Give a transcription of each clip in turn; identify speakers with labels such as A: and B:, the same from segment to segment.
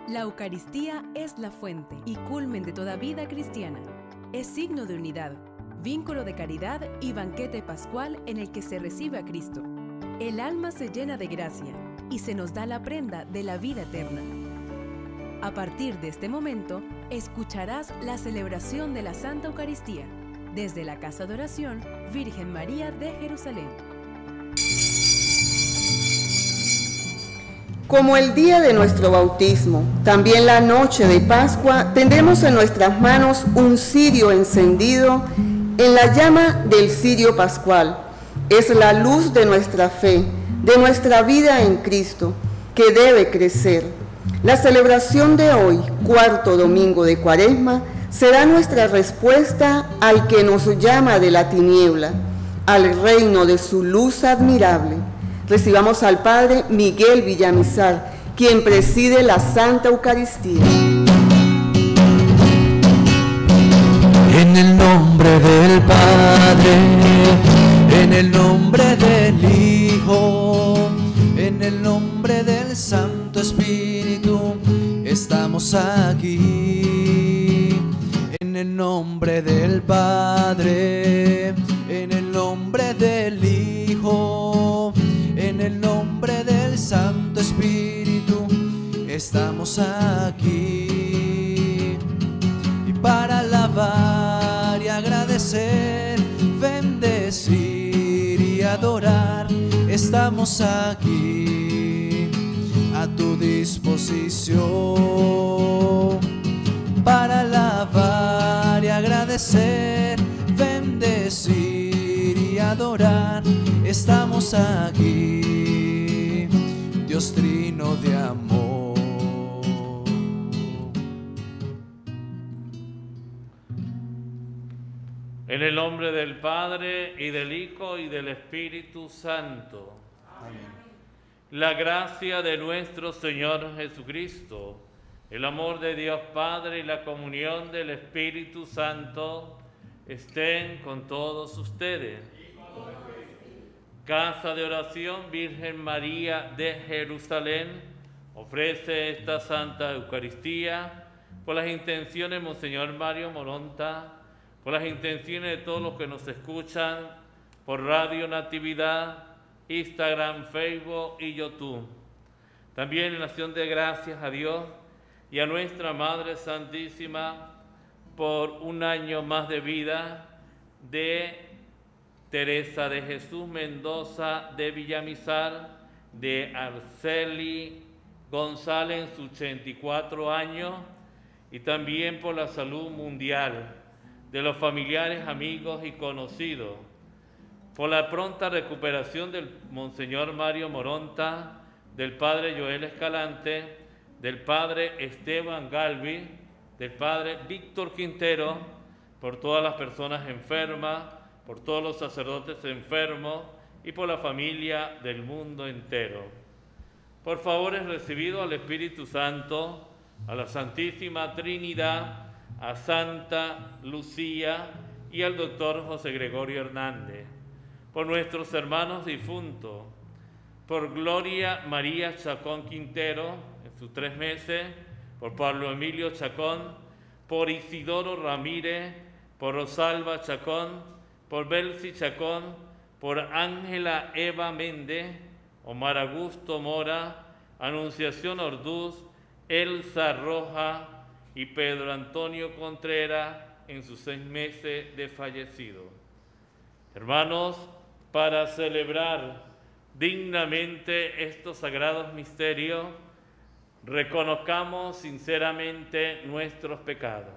A: La Eucaristía es la fuente y culmen de toda vida cristiana. Es signo de unidad, vínculo de caridad y banquete pascual en el que se recibe a Cristo. El alma se llena de gracia y se nos da la prenda de la vida eterna. A partir de este momento, escucharás la celebración de la Santa Eucaristía desde la Casa de Oración Virgen María de Jerusalén.
B: Como el día de nuestro bautismo, también la noche de Pascua, tendremos en nuestras manos un cirio encendido en la llama del cirio pascual. Es la luz de nuestra fe, de nuestra vida en Cristo, que debe crecer. La celebración de hoy, cuarto domingo de Cuaresma, será nuestra respuesta al que nos llama de la tiniebla, al reino de su luz admirable. Recibamos al Padre Miguel Villamizar, quien preside la Santa Eucaristía.
C: En el nombre del Padre, en el nombre del Hijo, en el nombre del Santo Espíritu, estamos aquí. En el nombre del Padre, en el nombre del Hijo, en el nombre del Santo Espíritu, estamos aquí. Y para alabar y agradecer, bendecir y adorar, estamos aquí a tu disposición. Para alabar y agradecer, bendecir y adorar, estamos aquí, Dios Trino de amor.
D: En el nombre del Padre, y del Hijo, y del Espíritu Santo.
C: Amén.
D: La gracia de nuestro Señor Jesucristo, el amor de Dios Padre y la comunión del Espíritu Santo estén con todos ustedes. Casa de Oración Virgen María de Jerusalén ofrece esta Santa Eucaristía por las intenciones de Monseñor Mario Moronta, por las intenciones de todos los que nos escuchan por Radio Natividad, Instagram, Facebook y YouTube. También en acción de gracias a Dios y a nuestra Madre Santísima por un año más de vida de Teresa de Jesús Mendoza de Villamizar, de Arceli González en sus 84 años, y también por la salud mundial de los familiares, amigos y conocidos, por la pronta recuperación del Monseñor Mario Moronta, del Padre Joel Escalante, del Padre Esteban Galvi, del Padre Víctor Quintero, por todas las personas enfermas, por todos los sacerdotes enfermos y por la familia del mundo entero. Por favor, es recibido al Espíritu Santo, a la Santísima Trinidad, a Santa Lucía y al doctor José Gregorio Hernández, por nuestros hermanos difuntos, por Gloria María Chacón Quintero en sus 3 meses, por Pablo Emilio Chacón, por Isidoro Ramírez, por Rosalba Chacón, por Belsi Chacón, por Ángela Eva Méndez, Omar Augusto Mora, Anunciación Orduz, Elsa Roja y Pedro Antonio Contreras en sus 6 meses de fallecido. Hermanos, para celebrar dignamente estos sagrados misterios, reconozcamos sinceramente nuestros pecados.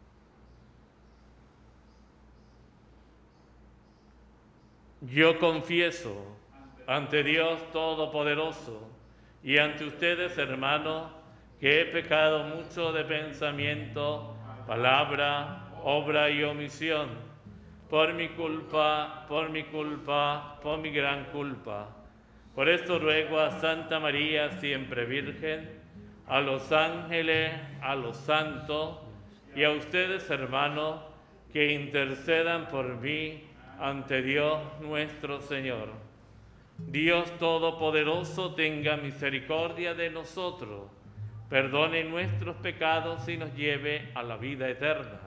D: Yo confieso ante Dios Todopoderoso y ante ustedes, hermanos, que he pecado mucho de pensamiento, palabra, obra y omisión, por mi culpa, por mi gran culpa. Por esto ruego a Santa María, siempre Virgen, a los ángeles, a los santos y a ustedes, hermanos, que intercedan por mí ante Dios nuestro Señor. Dios Todopoderoso tenga misericordia de nosotros, perdone nuestros pecados y nos lleve a la vida eterna.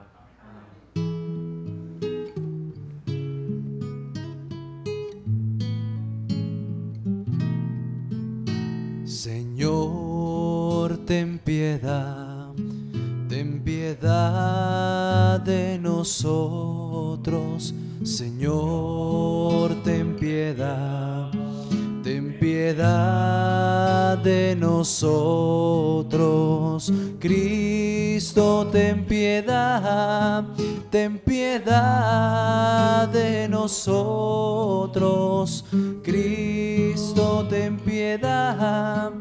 C: Señor, ten piedad de nosotros. Señor, ten piedad de nosotros. Cristo, ten piedad de nosotros. Cristo, ten piedad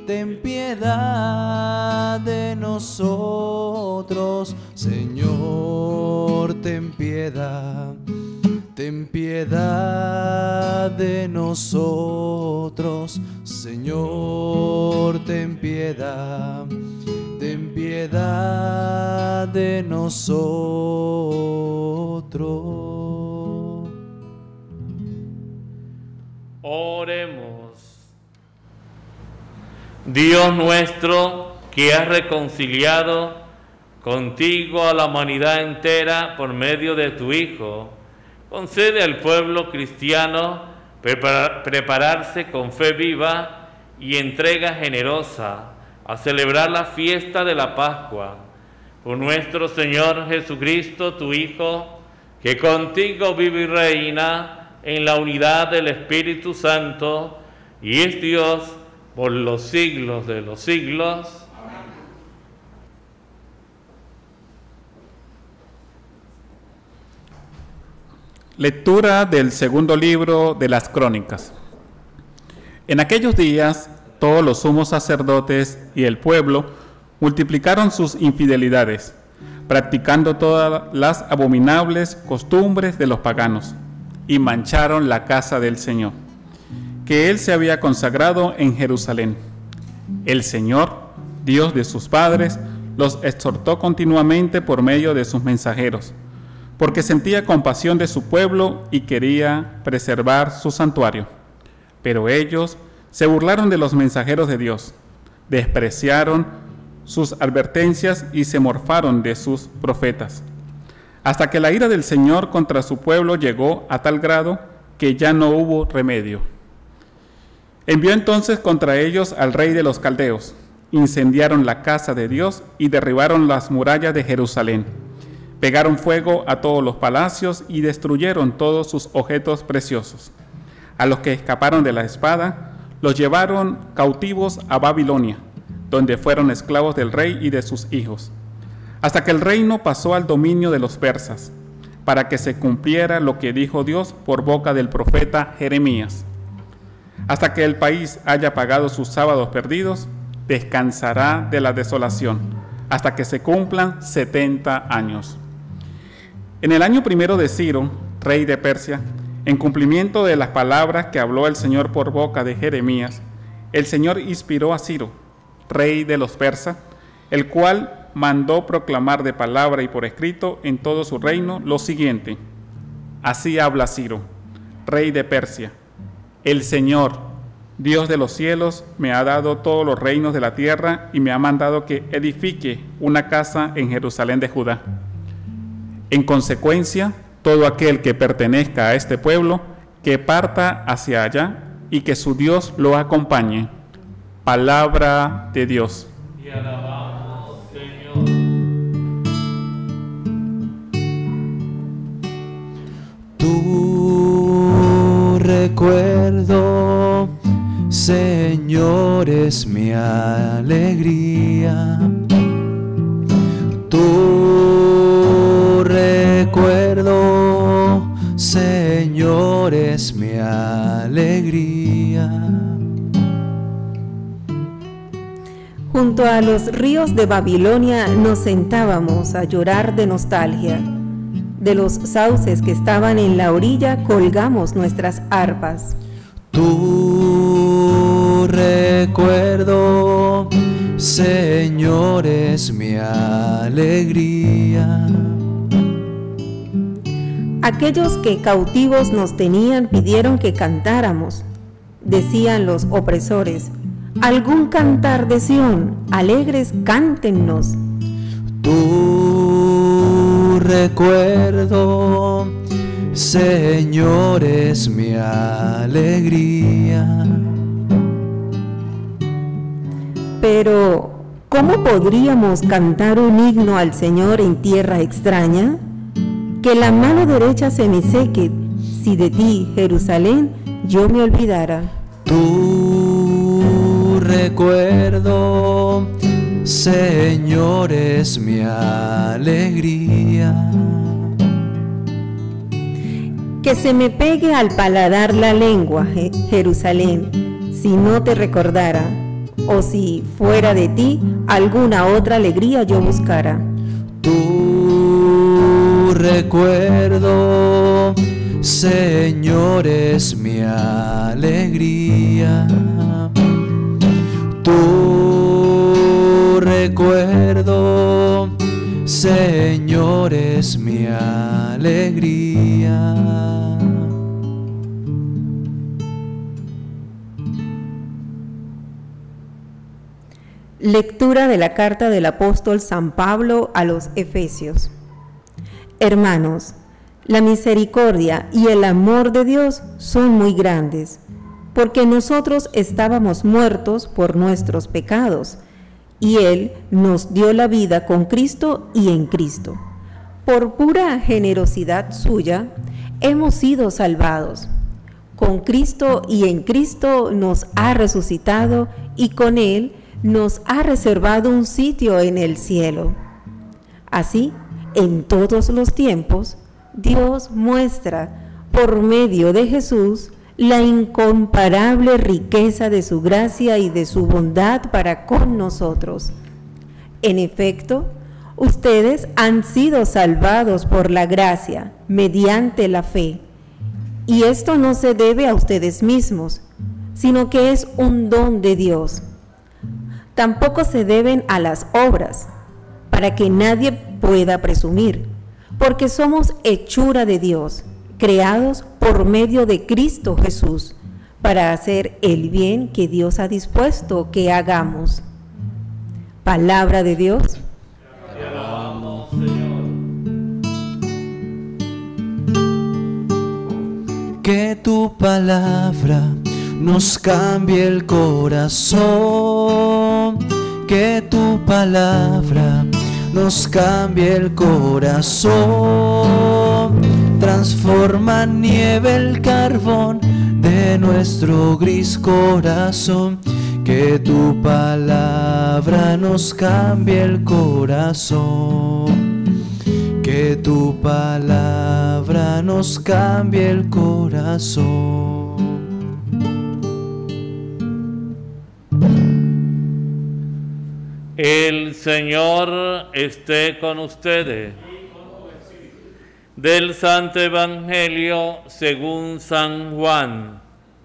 C: de nosotros. Señor, ten piedad de nosotros. Señor, ten piedad de nosotros.
D: Oremos. Dios nuestro, que has reconciliado contigo a la humanidad entera por medio de tu Hijo, concede al pueblo cristiano prepararse con fe viva y entrega generosa a celebrar la fiesta de la Pascua. Por nuestro Señor Jesucristo, tu Hijo, que contigo vive y reina en la unidad del Espíritu Santo, y es Dios por los siglos de los siglos. Amén.
E: Lectura del segundo libro de las Crónicas. En aquellos días, todos los sumos sacerdotes y el pueblo multiplicaron sus infidelidades, practicando todas las abominables costumbres de los paganos, y mancharon la casa del Señor, que Él se había consagrado en Jerusalén. El Señor, Dios de sus padres, los exhortó continuamente por medio de sus mensajeros, porque sentía compasión de su pueblo y quería preservar su santuario. Pero ellos se burlaron de los mensajeros de Dios, despreciaron sus advertencias y se morfaron de sus profetas, hasta que la ira del Señor contra su pueblo llegó a tal grado que ya no hubo remedio. Envió entonces contra ellos al rey de los caldeos, incendiaron la casa de Dios y derribaron las murallas de Jerusalén. Pegaron fuego a todos los palacios y destruyeron todos sus objetos preciosos. A los que escaparon de la espada, los llevaron cautivos a Babilonia, donde fueron esclavos del rey y de sus hijos, hasta que el reino pasó al dominio de los persas, para que se cumpliera lo que dijo Dios por boca del profeta Jeremías. Hasta que el país haya pagado sus sábados perdidos, descansará de la desolación, hasta que se cumplan 70 años. En el año primero de Ciro, rey de Persia, en cumplimiento de las palabras que habló el Señor por boca de Jeremías, el Señor inspiró a Ciro, rey de los persas, el cual mandó proclamar de palabra y por escrito en todo su reino lo siguiente: así habla Ciro, rey de Persia: el Señor, Dios de los cielos, me ha dado todos los reinos de la tierra y me ha mandado que edifique una casa en Jerusalén de Judá. En consecuencia, todo aquel que pertenezca a este pueblo, que parta hacia allá y que su Dios lo acompañe. Palabra de Dios.
D: Y alabamos, Señor.
C: Tu recuerdo, Señor, es mi alegría. Tu recuerdo, Señor, es mi alegría.
F: Junto a los ríos de Babilonia nos sentábamos a llorar de nostalgia. De los sauces que estaban en la orilla colgamos nuestras arpas.
C: Tu recuerdo, Señor, es mi alegría.
F: Aquellos que cautivos nos tenían pidieron que cantáramos. Decían los opresores: algún cantar de Sión, alegres cántennos.
C: Tu recuerdo, Señor, es mi alegría.
F: Pero, ¿cómo podríamos cantar un himno al Señor en tierra extraña? Que la mano derecha se me seque, si de ti, Jerusalén, yo me olvidara.
C: Tu recuerdo, Señor, es mi alegría.
F: Que se me pegue al paladar la lengua, Jerusalén, si no te recordara, o si fuera de ti alguna otra alegría yo buscara.
C: Tu recuerdo, Señor, es mi alegría. Tu recuerdo, Señor, es mi alegría.
F: Lectura de la carta del apóstol San Pablo a los Efesios. Hermanos, la misericordia y el amor de Dios son muy grandes, porque nosotros estábamos muertos por nuestros pecados, y Él nos dio la vida con Cristo y en Cristo. Por pura generosidad suya, hemos sido salvados. Con Cristo y en Cristo nos ha resucitado, y con Él nos ha reservado un sitio en el cielo. Así, en todos los tiempos, Dios muestra, por medio de Jesús, la incomparable riqueza de su gracia y de su bondad para con nosotros. En efecto, ustedes han sido salvados por la gracia, mediante la fe. Y esto no se debe a ustedes mismos, sino que es un don de Dios. Tampoco se deben a las obras, para que nadie pueda presumir, porque somos hechura de Dios, creados por medio de Cristo Jesús, para hacer el bien que Dios ha dispuesto que hagamos. Palabra de Dios.
D: Te alabamos, Señor.
C: Que tu palabra nos cambie el corazón, que tu palabra nos cambie el corazón, transforma en nieve el carbón de nuestro gris corazón, que tu palabra nos cambie el corazón, que tu palabra nos cambie el corazón.
D: El Señor esté con ustedes. Del Santo Evangelio según San Juan.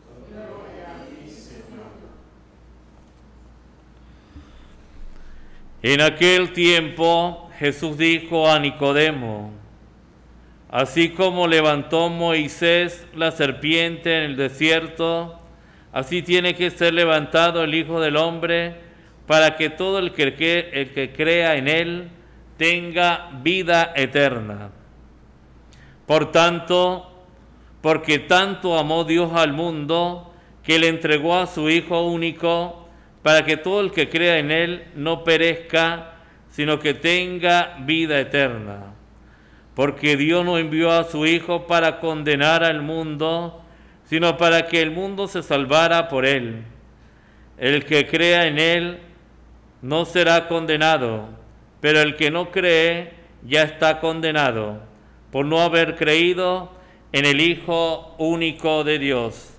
D: En aquel tiempo Jesús dijo a Nicodemo: así como levantó Moisés la serpiente en el desierto, así tiene que ser levantado el Hijo del Hombre, para que todo el que crea en Él tenga vida eterna. Por tanto, porque tanto amó Dios al mundo, que le entregó a su Hijo único, para que todo el que crea en Él no perezca, sino que tenga vida eterna. Porque Dios no envió a su Hijo para condenar al mundo, sino para que el mundo se salvara por Él. El que crea en Él no será condenado, pero el que no cree ya está condenado, por no haber creído en el Hijo único de Dios.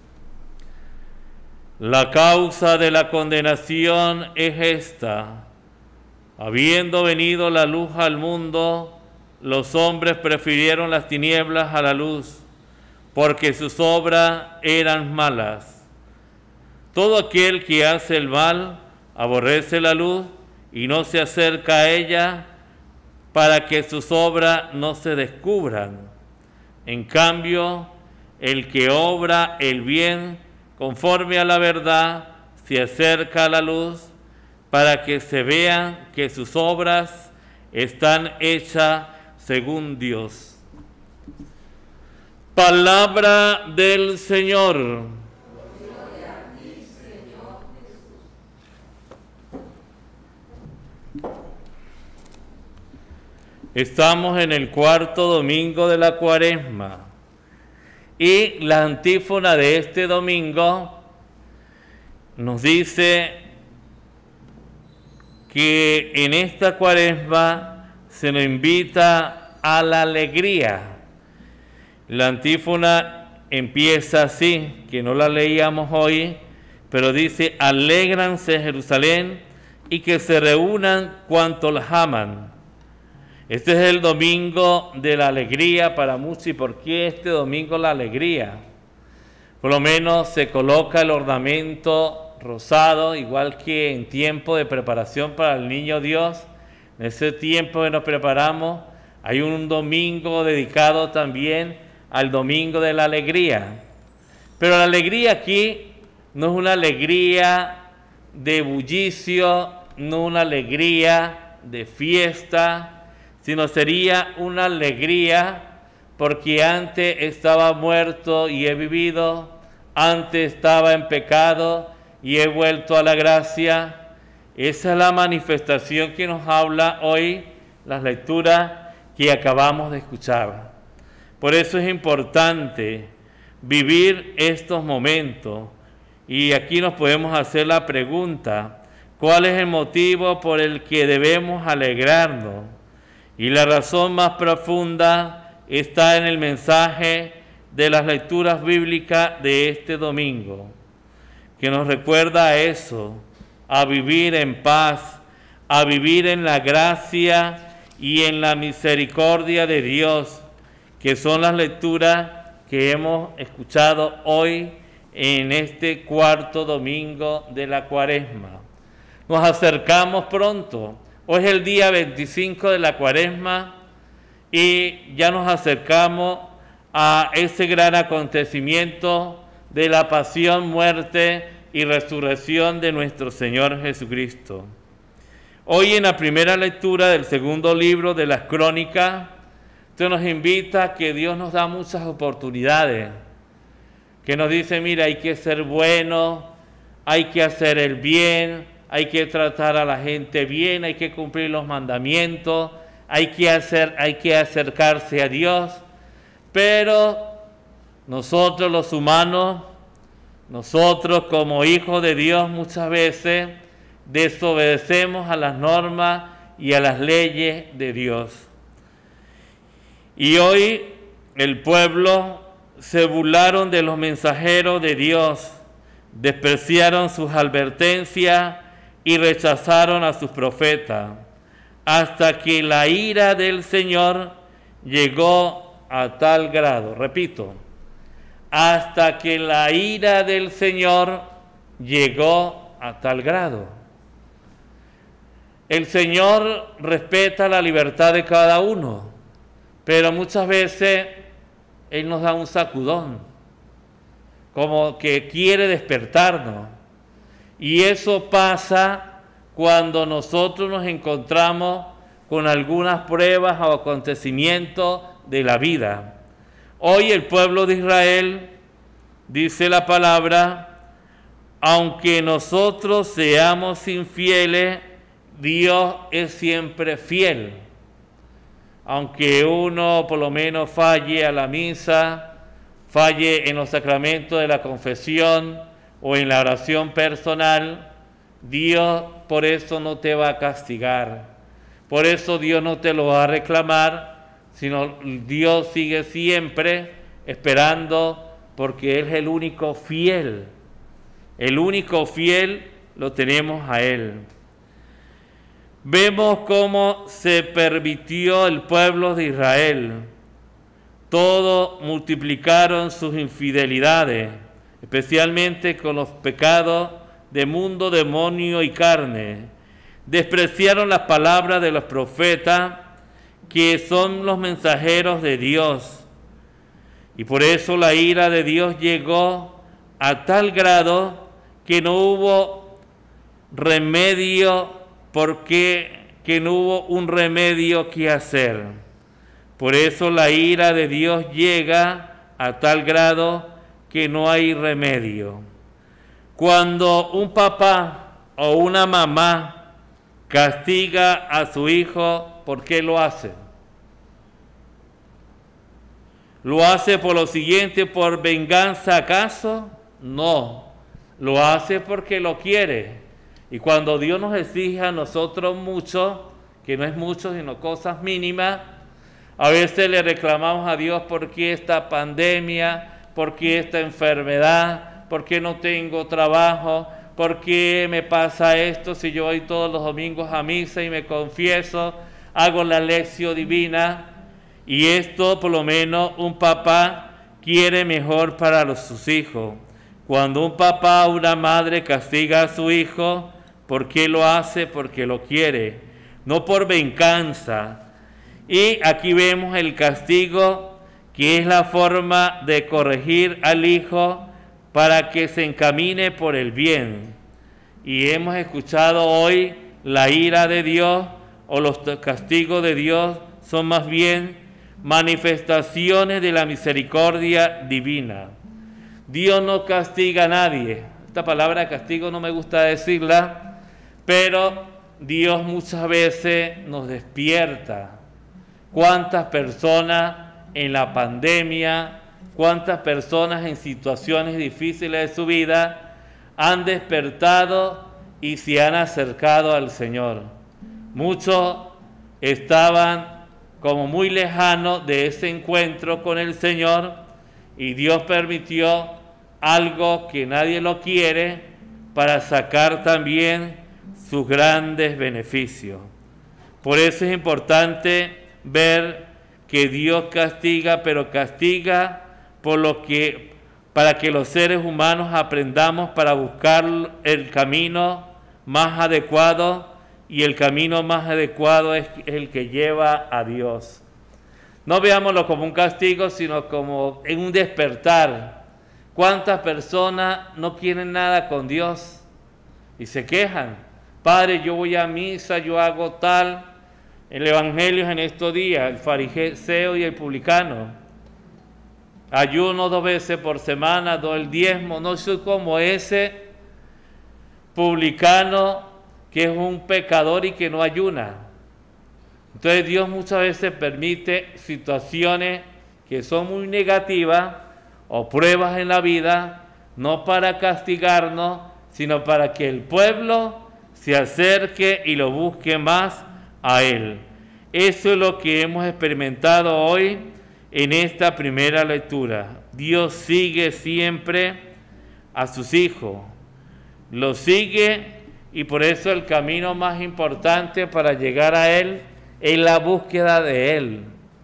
D: La causa de la condenación es esta: habiendo venido la luz al mundo, los hombres prefirieron las tinieblas a la luz, porque sus obras eran malas. Todo aquel que hace el mal aborrece la luz y no se acerca a ella, para que sus obras no se descubran. En cambio, el que obra el bien conforme a la verdad se acerca la luz, para que se vean que sus obras están hechas según Dios. Palabra del Señor. Estamos en el cuarto domingo de la Cuaresma y la antífona de este domingo nos dice que en esta Cuaresma se nos invita a la alegría. La antífona empieza así, que no la leíamos hoy, pero dice: alégranse Jerusalén y que se reúnan cuantos las aman. Este es el domingo de la alegría para muchos. ¿Y por qué este domingo la alegría? Por lo menos se coloca el ornamento rosado, igual que en tiempo de preparación para el niño Dios. En ese tiempo que nos preparamos, hay un domingo dedicado también al domingo de la alegría. Pero la alegría aquí no es una alegría de bullicio, no una alegría de fiesta, sino sería una alegría porque antes estaba muerto y he vivido, antes estaba en pecado y he vuelto a la gracia. Esa es la manifestación que nos habla hoy las lecturas que acabamos de escuchar. Por eso es importante vivir estos momentos. Y aquí nos podemos hacer la pregunta: ¿cuál es el motivo por el que debemos alegrarnos? Y la razón más profunda está en el mensaje de las lecturas bíblicas de este domingo, que nos recuerda a eso, a vivir en paz, a vivir en la gracia y en la misericordia de Dios, que son las lecturas que hemos escuchado hoy en este cuarto domingo de la Cuaresma. Nos acercamos pronto. Hoy es el día 25 de la Cuaresma y ya nos acercamos a ese gran acontecimiento de la pasión, muerte y resurrección de nuestro Señor Jesucristo. Hoy en la primera lectura del segundo libro de las Crónicas, se nos invita a que Dios nos da muchas oportunidades, que nos dice: mira, hay que ser bueno, hay que hacer el bien, hay que tratar a la gente bien, hay que cumplir los mandamientos, hay que acercarse a Dios. Pero nosotros los humanos, nosotros como hijos de Dios, muchas veces desobedecemos a las normas y a las leyes de Dios. Y hoy el pueblo se burlaron de los mensajeros de Dios, despreciaron sus advertencias y rechazaron a sus profetas, hasta que la ira del Señor llegó a tal grado. Repito, hasta que la ira del Señor llegó a tal grado. El Señor respeta la libertad de cada uno, pero muchas veces Él nos da un sacudón, como que quiere despertarnos. Y eso pasa cuando nosotros nos encontramos con algunas pruebas o acontecimientos de la vida. Hoy el pueblo de Israel, dice la palabra, aunque nosotros seamos infieles, Dios es siempre fiel. Aunque uno por lo menos falle a la misa, falle en los sacramentos de la confesión o en la oración personal, Dios por eso no te va a castigar. Por eso Dios no te lo va a reclamar, sino Dios sigue siempre esperando, porque Él es el único fiel. El único fiel lo tenemos a Él. Vemos cómo se permitió el pueblo de Israel. Todos multiplicaron sus infidelidades, especialmente con los pecados de mundo, demonio y carne. Despreciaron las palabras de los profetas, que son los mensajeros de Dios. Y por eso la ira de Dios llegó a tal grado que no hubo remedio, porque que no hubo un remedio que hacer. Por eso la ira de Dios llega a tal grado que no hay remedio. Cuando un papá o una mamá castiga a su hijo, ¿por qué lo hace? ¿Lo hace por lo siguiente, por venganza acaso? No, lo hace porque lo quiere. Y cuando Dios nos exige a nosotros mucho, que no es mucho, sino cosas mínimas, a veces le reclamamos a Dios: ¿por qué esta pandemia? ¿Por qué esta enfermedad? ¿Por qué no tengo trabajo? ¿Por qué me pasa esto si yo voy todos los domingos a misa y me confieso, hago la lección divina? Y esto, por lo menos, un papá quiere mejor para sus hijos. Cuando un papá o una madre castiga a su hijo, ¿por qué lo hace? Porque lo quiere, no por venganza. Y aquí vemos el castigo, que es la forma de corregir al hijo para que se encamine por el bien. Y hemos escuchado hoy la ira de Dios, o los castigos de Dios son más bien manifestaciones de la misericordia divina. Dios no castiga a nadie. Esta palabra castigo no me gusta decirla, pero Dios muchas veces nos despierta. ¿Cuántas personas en la pandemia, cuántas personas en situaciones difíciles de su vida han despertado y se han acercado al Señor? Muchos estaban como muy lejanos de ese encuentro con el Señor, y Dios permitió algo que nadie lo quiere para sacar también sus grandes beneficios. Por eso es importante ver que Dios castiga, pero castiga para que los seres humanos aprendamos para buscar el camino más adecuado, y el camino más adecuado es el que lleva a Dios. No veámoslo como un castigo, sino como en un despertar. ¿Cuántas personas no quieren nada con Dios y se quejan? Padre, yo voy a misa, yo hago tal. El evangelio es en estos días, el fariseo y el publicano. Ayuno 2 veces por semana, doy el diezmo. No soy como ese publicano que es un pecador y que no ayuna. Entonces Dios muchas veces permite situaciones que son muy negativas o pruebas en la vida, no para castigarnos, sino para que el pueblo se acerque y lo busque más a Él. Eso es lo que hemos experimentado hoy en esta primera lectura. Dios sigue siempre a sus hijos, los sigue, y por eso el camino más importante para llegar a Él es la búsqueda de Él.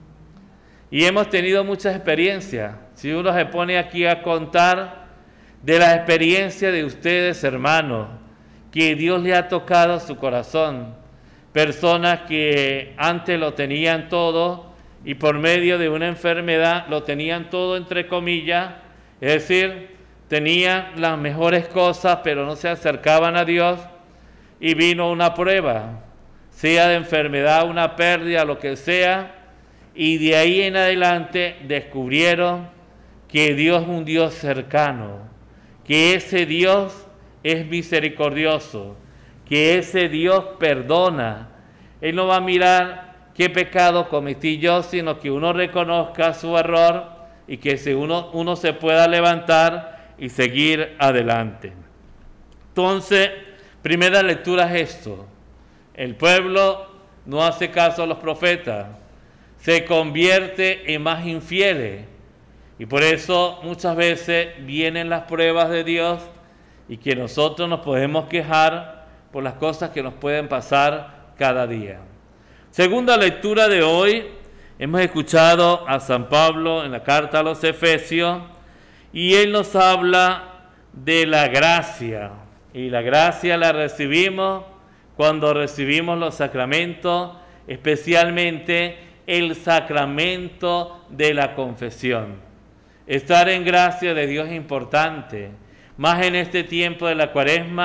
D: Y hemos tenido muchas experiencias. Si uno se pone aquí a contar de la experiencia de ustedes, hermanos, que Dios le ha tocado su corazón. Personas que antes lo tenían todo y por medio de una enfermedad lo tenían todo entre comillas, es decir, tenían las mejores cosas pero no se acercaban a Dios, y vino una prueba, sea de enfermedad, una pérdida, lo que sea, y de ahí en adelante descubrieron que Dios es un Dios cercano, que ese Dios es misericordioso, que ese Dios perdona. Él no va a mirar qué pecado cometí yo, sino que uno reconozca su error y que uno se pueda levantar y seguir adelante. Entonces, primera lectura es esto: el pueblo no hace caso a los profetas, se convierte en más infieles, y por eso muchas veces vienen las pruebas de Dios y que nosotros nos podemos quejar por las cosas que nos pueden pasar cada día. Segunda lectura de hoy, hemos escuchado a San Pablo en la carta a los Efesios, y él nos habla de la gracia. Y la gracia la recibimos cuando recibimos los sacramentos, especialmente el sacramento de la confesión. Estar en gracia de Dios es importante, más en este tiempo de la Cuaresma,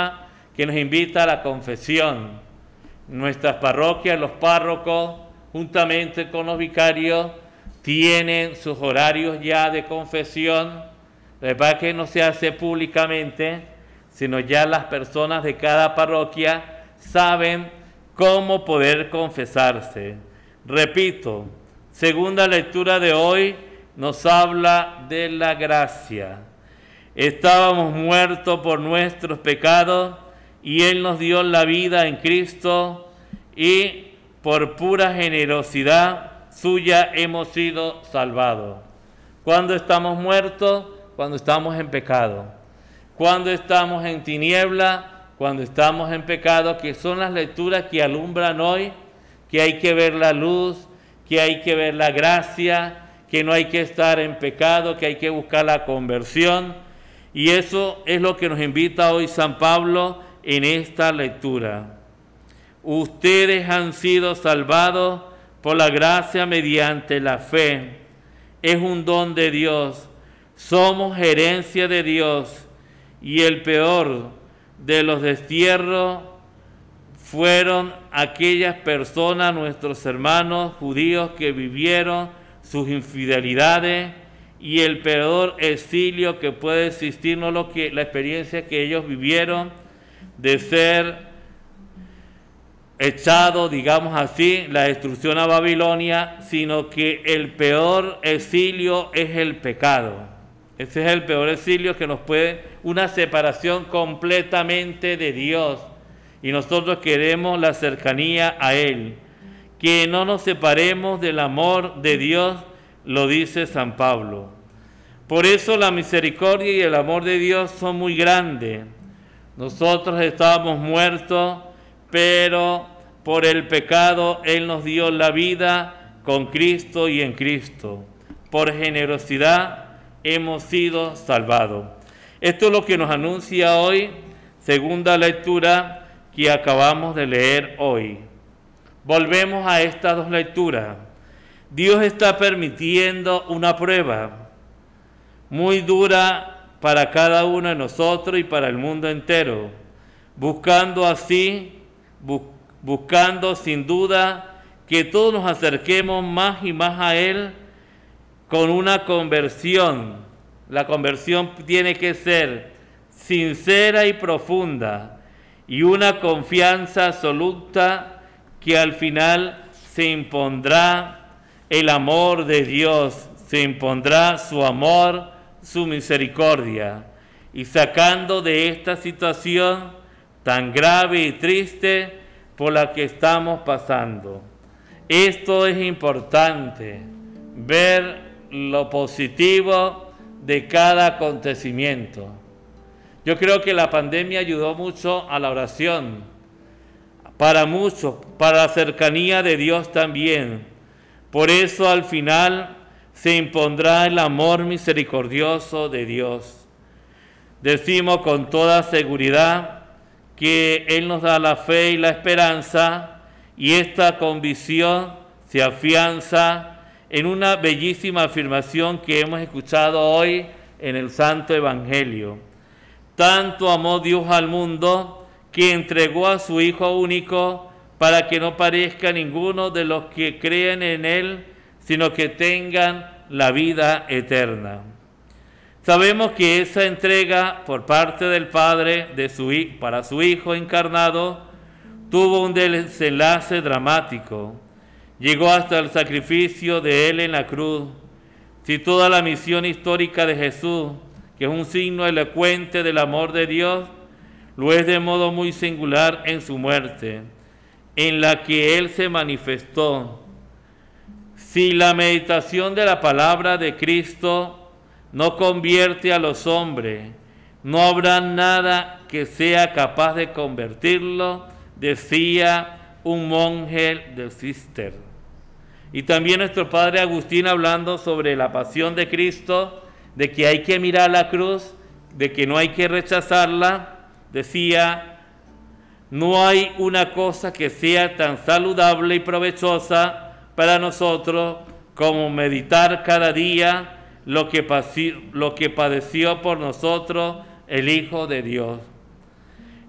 D: que nos invita a la confesión. Nuestras parroquias, los párrocos, juntamente con los vicarios, tienen sus horarios ya de confesión. La verdad que no se hace públicamente, sino ya las personas de cada parroquia saben cómo poder confesarse. Repito, segunda lectura de hoy nos habla de la gracia. Estábamos muertos por nuestros pecados y Él nos dio la vida en Cristo y por pura generosidad suya hemos sido salvados. ¿Cuándo estamos muertos? Cuando estamos en pecado. ¿Cuándo estamos en tiniebla? Cuando estamos en pecado, que son las lecturas que alumbran hoy, que hay que ver la luz, que hay que ver la gracia, que no hay que estar en pecado, que hay que buscar la conversión. Y eso es lo que nos invita hoy San Pablo en esta lectura. Ustedes han sido salvados por la gracia mediante la fe. Es un don de Dios. Somos herencia de Dios. Y el peor de los destierros fueron aquellas personas, nuestros hermanos judíos, que vivieron sus infidelidades, y el peor exilio que puede existir, no la experiencia que ellos vivieron de ser echado, digamos así, la destrucción a Babilonia, sino que el peor exilio es el pecado. Ese es el peor exilio que nos puede, una separación completamente de Dios, y nosotros queremos la cercanía a Él. Que no nos separemos del amor de Dios, lo dice San Pablo. Por eso la misericordia y el amor de Dios son muy grandes. Nosotros estábamos muertos, pero por el pecado Él nos dio la vida con Cristo y en Cristo. Por generosidad hemos sido salvados. Esto es lo que nos anuncia hoy, segunda lectura que acabamos de leer hoy. Volvemos a estas dos lecturas. Dios está permitiendo una prueba muy dura para cada uno de nosotros y para el mundo entero, buscando sin duda que todos nos acerquemos más y más a Él con una conversión. La conversión tiene que ser sincera y profunda, y una confianza absoluta que al final se impondrá el amor de Dios, se impondrá su amor, su misericordia, y sacando de esta situación tan grave y triste por la que estamos pasando. Esto es importante, ver lo positivo de cada acontecimiento. Yo creo que la pandemia ayudó mucho a la oración, para muchos, para la cercanía de Dios también. Por eso al final se impondrá el amor misericordioso de Dios. Decimos con toda seguridad que Él nos da la fe y la esperanza, y esta convicción se afianza en una bellísima afirmación que hemos escuchado hoy en el Santo Evangelio. Tanto amó Dios al mundo que entregó a su Hijo único para que no perezca ninguno de los que creen en Él, sino que tengan la vida eterna. Sabemos que esa entrega por parte del Padre para su Hijo encarnado tuvo un desenlace dramático. Llegó hasta el sacrificio de Él en la cruz. Si toda la misión histórica de Jesús, que es un signo elocuente del amor de Dios, lo es de modo muy singular en su muerte, en la que Él se manifestó. Si la meditación de la palabra de Cristo no convierte a los hombres, no habrá nada que sea capaz de convertirlo, decía un monje del Cister. Y también nuestro padre Agustín, hablando sobre la pasión de Cristo, de que hay que mirar la cruz, de que no hay que rechazarla, decía: no hay una cosa que sea tan saludable y provechosa para nosotros como meditar cada día lo que padeció por nosotros el Hijo de Dios.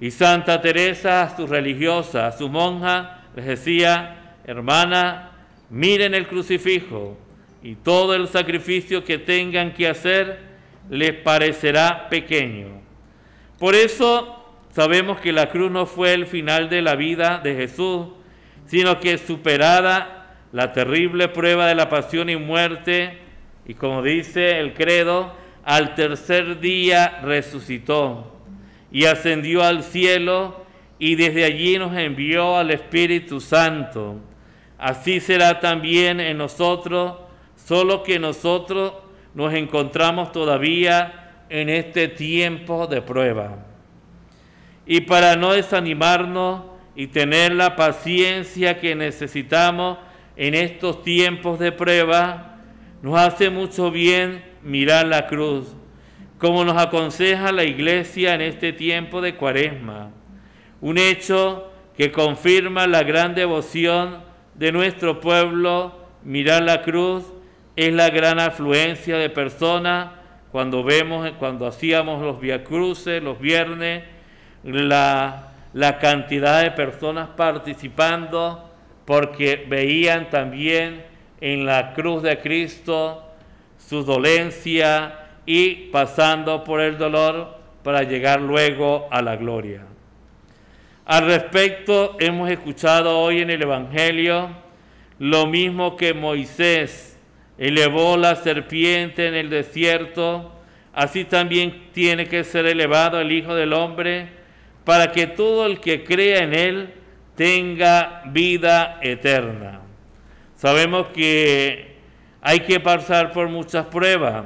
D: Y Santa Teresa, a su religiosa, a su monja, les decía: hermana, miren el crucifijo y todo el sacrificio que tengan que hacer les parecerá pequeño. Por eso sabemos que la cruz no fue el final de la vida de Jesús, sino que superada la terrible prueba de la pasión y muerte, y como dice el credo, al tercer día resucitó y ascendió al cielo, y desde allí nos envió al Espíritu Santo. Así será también en nosotros, solo que nosotros nos encontramos todavía en este tiempo de prueba. Y para no desanimarnos y tener la paciencia que necesitamos en estos tiempos de prueba, nos hace mucho bien mirar la cruz, como nos aconseja la Iglesia en este tiempo de Cuaresma. Un hecho que confirma la gran devoción de nuestro pueblo. Mirar la cruz es la gran afluencia de personas cuando hacíamos los viacruces los viernes, la cantidad de personas participando, porque veían también en la cruz de Cristo su dolencia y pasando por el dolor para llegar luego a la gloria. Al respecto, hemos escuchado hoy en el Evangelio lo mismo que Moisés elevó la serpiente en el desierto, así también tiene que ser elevado el Hijo del Hombre, para que todo el que crea en Él tenga vida eterna. Sabemos que hay que pasar por muchas pruebas,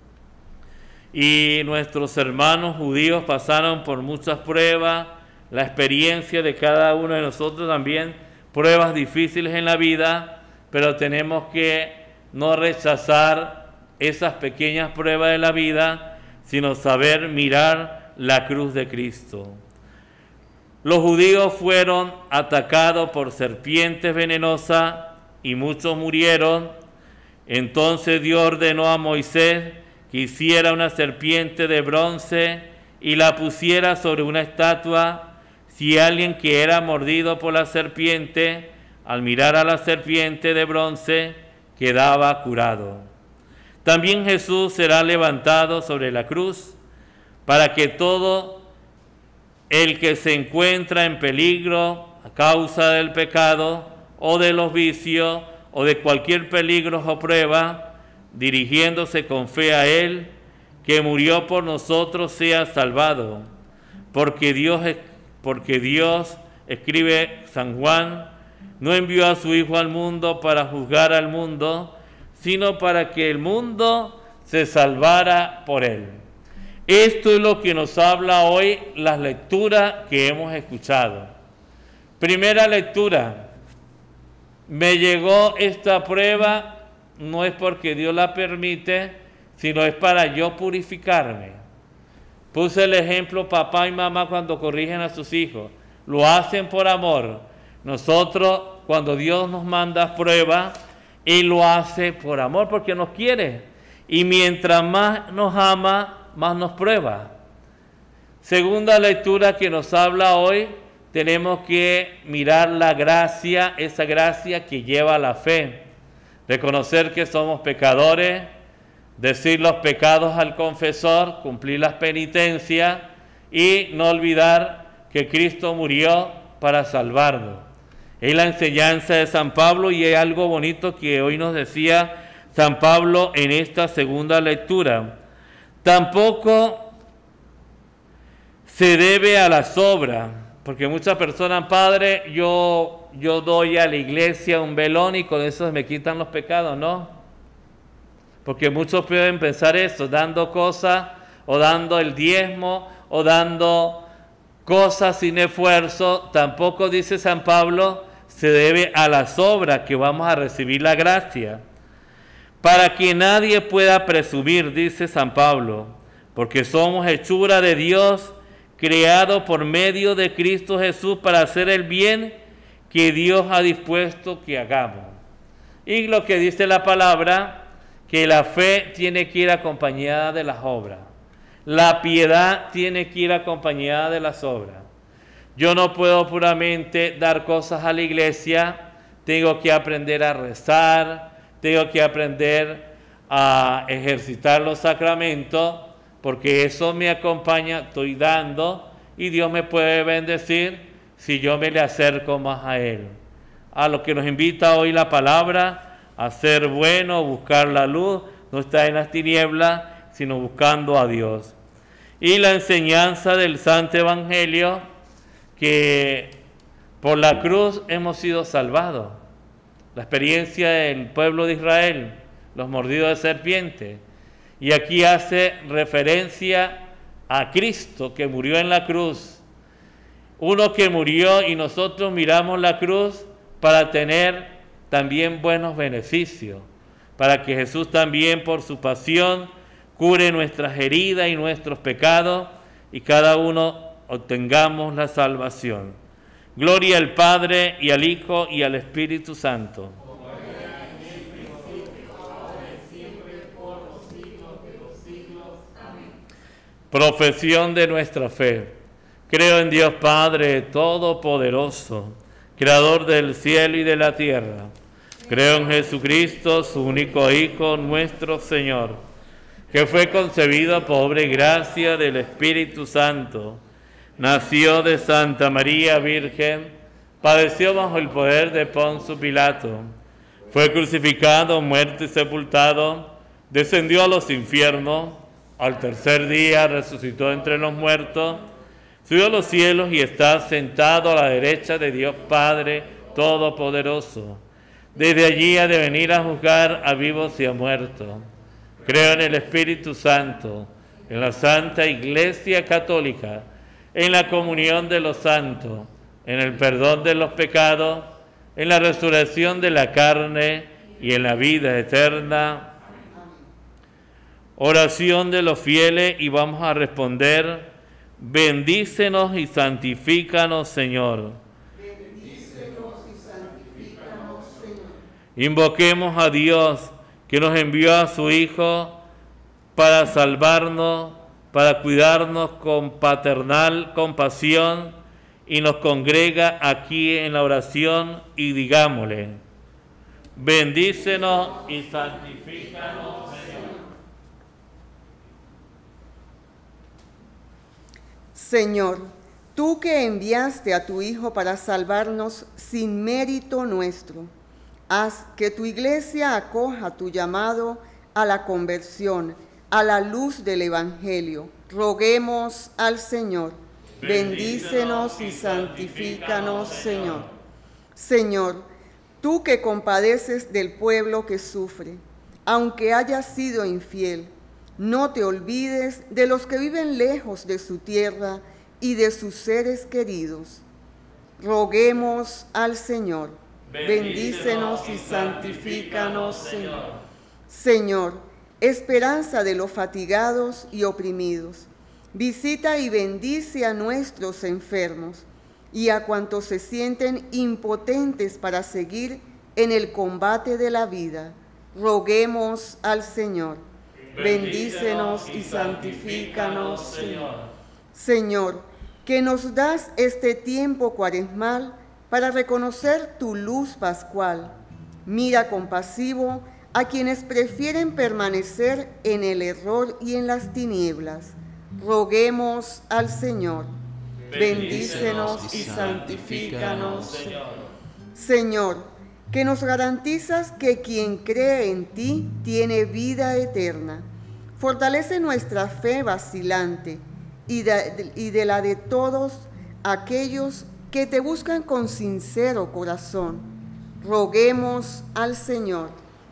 D: y nuestros hermanos judíos pasaron por muchas pruebas. La experiencia de cada uno de nosotros también, pruebas difíciles en la vida, pero tenemos que no rechazar esas pequeñas pruebas de la vida, sino saber mirar la cruz de Cristo. Los judíos fueron atacados por serpientes venenosas y muchos murieron. Entonces Dios ordenó a Moisés que hiciera una serpiente de bronce y la pusiera sobre una estatua. Si alguien que era mordido por la serpiente, al mirar a la serpiente de bronce, quedaba curado. También Jesús será levantado sobre la cruz para que todo el que se encuentra en peligro a causa del pecado o de los vicios o de cualquier peligro o prueba, dirigiéndose con fe a Él, que murió por nosotros, sea salvado. Porque Dios, escribe San Juan, no envió a su Hijo al mundo para juzgar al mundo, sino para que el mundo se salvara por Él. Esto es lo que nos habla hoy las lecturas que hemos escuchado. Primera lectura: me llegó esta prueba, no es porque Dios la permite, sino es para yo purificarme. Puse el ejemplo, papá y mamá cuando corrigen a sus hijos, lo hacen por amor. Nosotros, cuando Dios nos manda prueba, Él lo hace por amor, porque nos quiere. Y mientras más nos ama, más nos prueba. Segunda lectura que nos habla hoy, tenemos que mirar la gracia, esa gracia que lleva a la fe. Reconocer que somos pecadores, decir los pecados al confesor, cumplir las penitencias y no olvidar que Cristo murió para salvarnos. Es la enseñanza de San Pablo, y es algo bonito que hoy nos decía San Pablo en esta segunda lectura. Tampoco se debe a las obras, porque muchas personas, padre, yo doy a la iglesia un velón y con eso me quitan los pecados, ¿no? Porque muchos pueden pensar eso, dando cosas, o dando el diezmo, o dando cosas sin esfuerzo. Tampoco, dice San Pablo, se debe a las obras que vamos a recibir la gracia. Para que nadie pueda presumir, dice San Pablo, porque somos hechura de Dios, creado por medio de Cristo Jesús para hacer el bien que Dios ha dispuesto que hagamos. Y lo que dice la palabra, que la fe tiene que ir acompañada de las obras. La piedad tiene que ir acompañada de las obras. Yo no puedo puramente dar cosas a la iglesia, tengo que aprender a rezar, tengo que aprender a ejercitar los sacramentos, porque eso me acompaña, estoy dando, y Dios me puede bendecir si yo me le acerco más a Él. A lo que nos invita hoy la palabra, a ser bueno, buscar la luz, no estar en las tinieblas, sino buscando a Dios. Y la enseñanza del Santo Evangelio, que por la cruz hemos sido salvados. La experiencia del pueblo de Israel, los mordidos de serpiente. Y aquí hace referencia a Cristo que murió en la cruz. Uno que murió y nosotros miramos la cruz para tener también buenos beneficios. Para que Jesús también por su pasión cure nuestras heridas y nuestros pecados y cada uno obtengamos la salvación. Gloria al Padre y al Hijo y al Espíritu Santo. Profesión de nuestra fe. Creo en Dios Padre Todopoderoso, Creador del cielo y de la tierra. Creo en Jesucristo, su único Hijo, nuestro Señor, que fue concebido por obra y gracia del Espíritu Santo. Nació de Santa María Virgen, padeció bajo el poder de Poncio Pilato, fue crucificado, muerto y sepultado, descendió a los infiernos, al tercer día resucitó entre los muertos, subió a los cielos y está sentado a la derecha de Dios Padre Todopoderoso. Desde allí ha de venir a juzgar a vivos y a muertos. Creo en el Espíritu Santo, en la Santa Iglesia Católica, en la comunión de los santos, en el perdón de los pecados, en la resurrección de la carne y en la vida eterna. Oración de los fieles, y vamos a responder: bendícenos y santifícanos, Señor.
B: Bendícenos y santifícanos, Señor.
D: Invoquemos a Dios, que nos envió a su Hijo para salvarnos, para cuidarnos con paternal compasión, y nos congrega aquí en la oración, y digámosle: bendícenos y santifícanos, Señor.
B: Señor, tú que enviaste a tu Hijo para salvarnos sin mérito nuestro, haz que tu iglesia acoja tu llamado a la conversión, a la luz del Evangelio. Roguemos al Señor. Bendícenos y santifícanos, Señor. Señor, tú que compadeces del pueblo que sufre, aunque haya sido infiel, no te olvides de los que viven lejos de su tierra y de sus seres queridos. Roguemos al Señor. Bendícenos y santifícanos, Señor. Señor, esperanza de los fatigados y oprimidos, visita y bendice a nuestros enfermos y a cuantos se sienten impotentes para seguir en el combate de la vida. Roguemos al Señor. Bendícenos y santifícanos, Señor. Señor, que nos das este tiempo cuaresmal para reconocer tu luz pascual. Mira compasivo a quienes prefieren permanecer en el error y en las tinieblas. Roguemos al Señor. Bendícenos y santifícanos, Señor. Señor, que nos garantizas que quien cree en ti tiene vida eterna. Fortalece nuestra fe vacilante y de la de todos aquellos que te buscan con sincero corazón. Roguemos al Señor.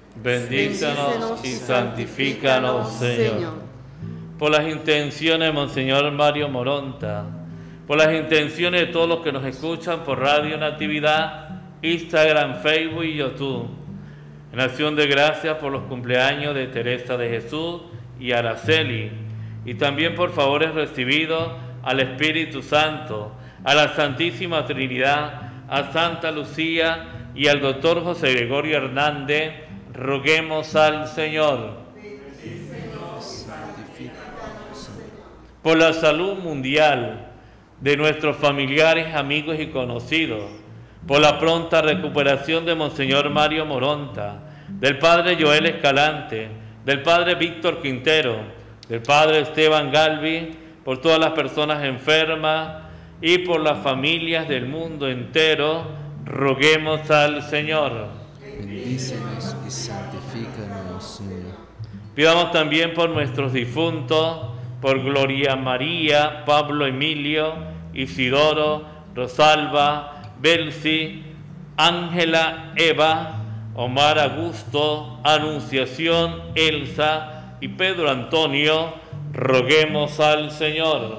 D: Bendícenos y santifícanos, Señor. Por las intenciones de Monseñor Mario Moronta, por las intenciones de todos los que nos escuchan por Radio Natividad, Instagram, Facebook y YouTube. En acción de gracias por los cumpleaños de Teresa de Jesús y Araceli, y también por favores recibidos al Espíritu Santo, a la Santísima Trinidad, a Santa Lucía y al doctor José Gregorio Hernández. Roguemos al Señor. Por la salud mundial, de nuestros familiares, amigos y conocidos, por la pronta recuperación de Monseñor Mario Moronta, del Padre Joel Escalante, del Padre Víctor Quintero, del Padre Esteban Galvi, por todas las personas enfermas y por las familias del mundo entero, roguemos al Señor.
C: Bendícenos y santifícanos, Señor.
D: Pidamos también por nuestros difuntos, por Gloria María, Pablo Emilio, Isidoro, Rosalba, Belsi, Ángela, Eva, Omar Augusto, Anunciación, Elsa y Pedro Antonio, roguemos al Señor.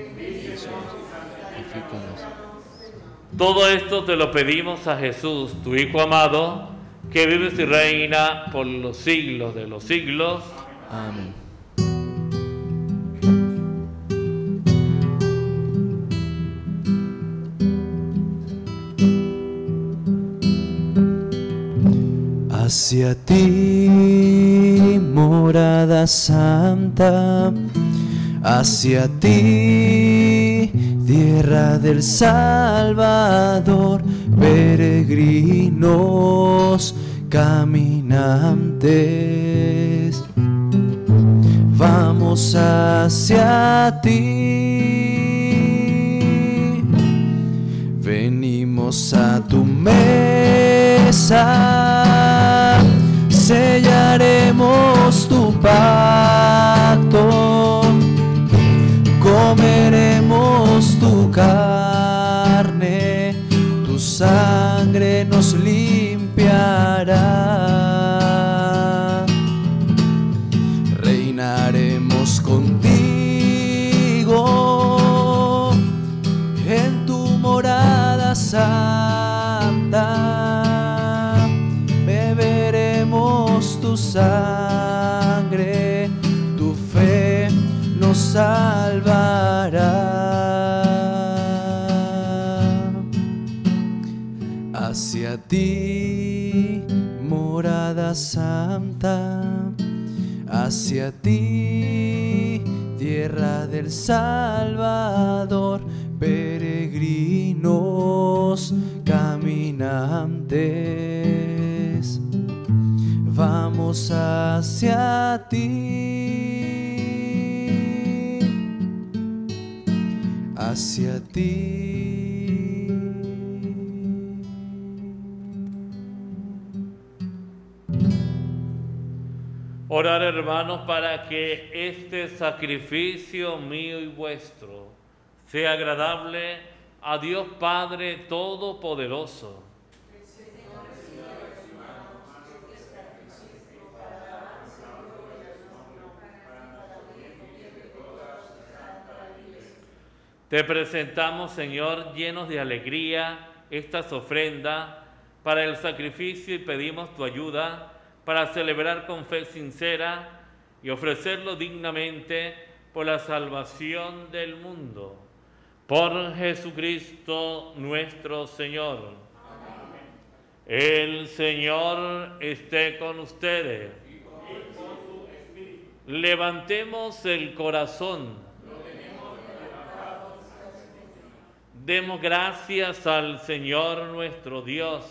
D: Todo esto te lo pedimos a Jesús, tu Hijo amado, que vives y reina por los siglos de los siglos.
C: Amén. Hacia ti, morada santa, hacia ti, tierra del Salvador, peregrinos, caminantes, vamos hacia ti, venimos a tu mesa, sellaremos tu pacto, comeremos tu carne, tu sangre nos limpiará, reinaremos contigo en tu morada santa, beberemos tu sangre, tu fe nos salvará. Hacia ti, morada santa, hacia ti, tierra del Salvador, peregrinos, caminantes, vamos hacia ti, hacia ti.
D: Orar, hermanos, para que este sacrificio mío y vuestro sea agradable a Dios Padre Todopoderoso. Te presentamos, Señor, llenos de alegría estas ofrendas para el sacrificio y pedimos tu ayuda para celebrar con fe sincera y ofrecerlo dignamente por la salvación del mundo. Por Jesucristo nuestro Señor. Amén. El Señor esté con ustedes. Y con su espíritu. Levantemos el corazón. Demos gracias al Señor nuestro Dios.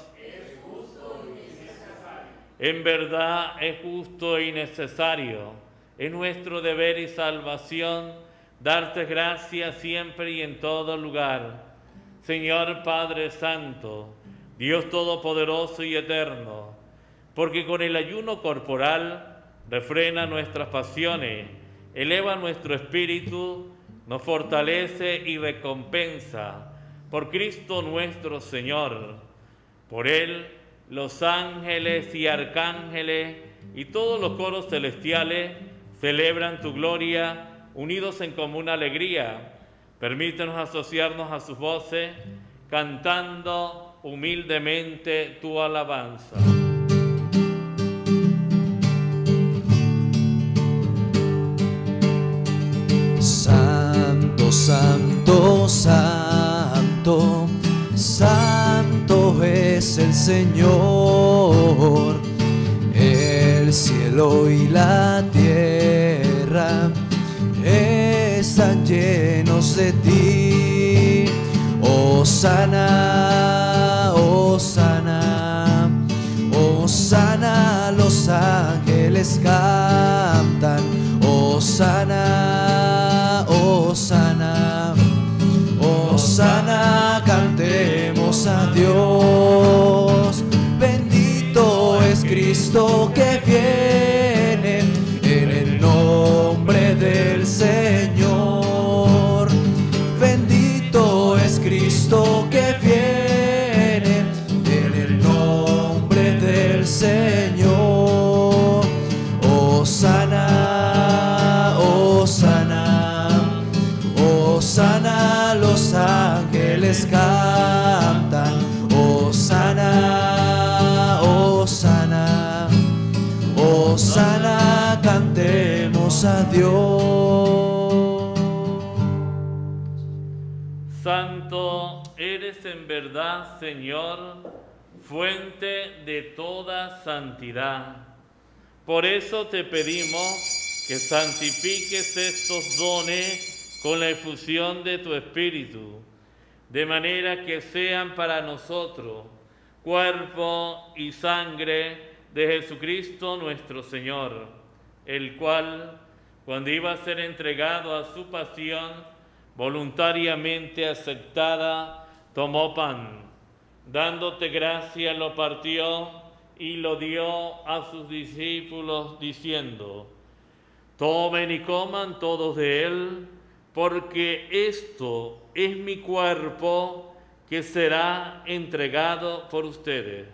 D: En verdad es justo y necesario, es nuestro deber y salvación, darte gracias siempre y en todo lugar. Señor Padre Santo, Dios Todopoderoso y Eterno, porque con el ayuno corporal refrena nuestras pasiones, eleva nuestro espíritu, nos fortalece y recompensa. Por Cristo nuestro Señor, por Él, los ángeles y arcángeles y todos los coros celestiales celebran tu gloria, unidos en común alegría. Permítenos asociarnos a sus voces, cantando humildemente tu alabanza.
C: Santo, santo, santo, santo es el Señor, el cielo y la tierra están llenos de ti. Hosana, Hosana, Hosana, los ángeles cantan. Hosana, Hosana, Hosana, cantemos a Dios. Bendito es Cristo que viene en el nombre del Señor. Bendito es Cristo que viene en el nombre del Señor. Hosana, Hosana, Hosana, los ángeles cantan. Hosana, Hosana, Hosana, cantemos a Dios.
D: Santo eres en verdad, Señor, fuente de toda santidad. Por eso te pedimos que santifiques estos dones con la efusión de tu Espíritu, de manera que sean para nosotros cuerpo y sangre de Jesucristo nuestro Señor, el cual, cuando iba a ser entregado a su pasión, voluntariamente aceptada, tomó pan, dándote gracia, lo partió y lo dio a sus discípulos, diciendo: tomen y coman todos de él, porque esto es mi cuerpo que será entregado por ustedes.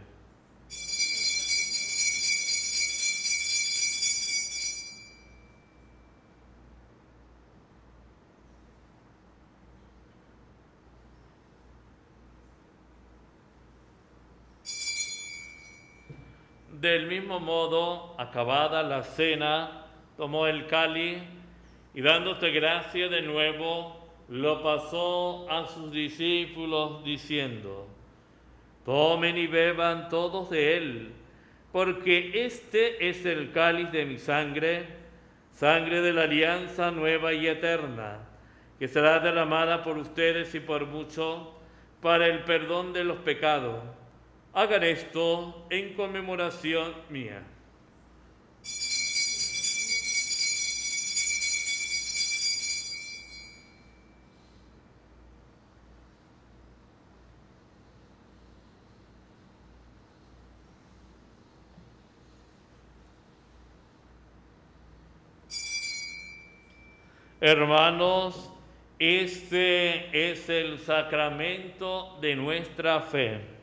D: Del mismo modo, acabada la cena, tomó el cáliz y dándote gracia de nuevo, lo pasó a sus discípulos diciendo: tomen y beban todos de él, porque este es el cáliz de mi sangre, sangre de la alianza nueva y eterna, que será derramada por ustedes y por muchos para el perdón de los pecados. Hagan esto en conmemoración mía. Hermanos, este es el sacramento de nuestra fe.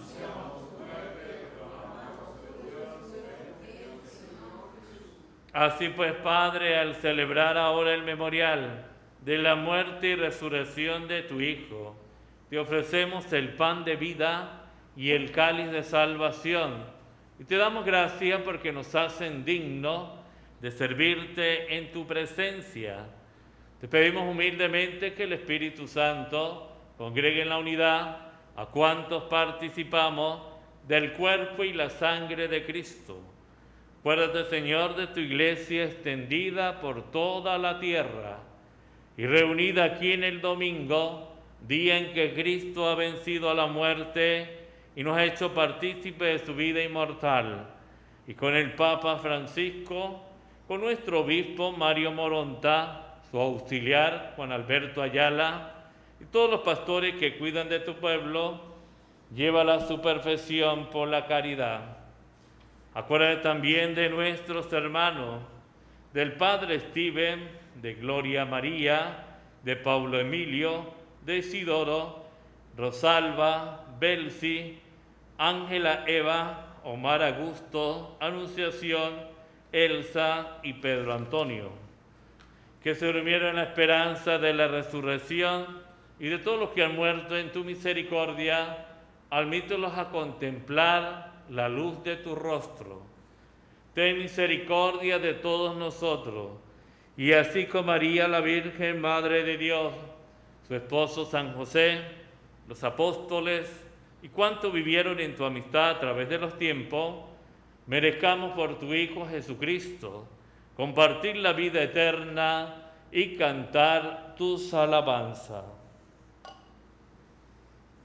D: Así pues, Padre, al celebrar ahora el memorial de la muerte y resurrección de tu Hijo, te ofrecemos el pan de vida y el cáliz de salvación. Y te damos gracias porque nos hacen dignos de servirte en tu presencia. Te pedimos humildemente que el Espíritu Santo congregue en la unidad a cuantos participamos del cuerpo y la sangre de Cristo. Acuérdate, Señor, de tu iglesia extendida por toda la tierra y reunida aquí en el domingo, día en que Cristo ha vencido a la muerte y nos ha hecho partícipes de su vida inmortal. Y con el Papa Francisco, con nuestro obispo Mario Moronta, su auxiliar Juan Alberto Ayala y todos los pastores que cuidan de tu pueblo, llévala a su perfección por la caridad. Acuérdate también de nuestros hermanos, del Padre Steven, de Gloria María, de Paulo Emilio, de Isidoro, Rosalba, Belsi, Ángela Eva, Omar Augusto, Anunciación, Elsa y Pedro Antonio, que se durmieron en la esperanza de la resurrección, y de todos los que han muerto en tu misericordia, admítelos a contemplar la luz de tu rostro. Ten misericordia de todos nosotros, y así como María, la Virgen Madre de Dios, su esposo San José, los apóstoles y cuantos vivieron en tu amistad a través de los tiempos, merezcamos por tu Hijo Jesucristo compartir la vida eterna y cantar tus alabanzas.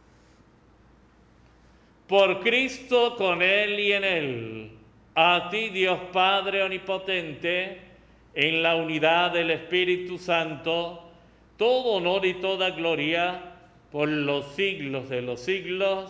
D: Por Cristo, con Él y en Él, a ti, Dios Padre Omnipotente, en la unidad del Espíritu Santo, todo honor y toda gloria por los siglos de los siglos.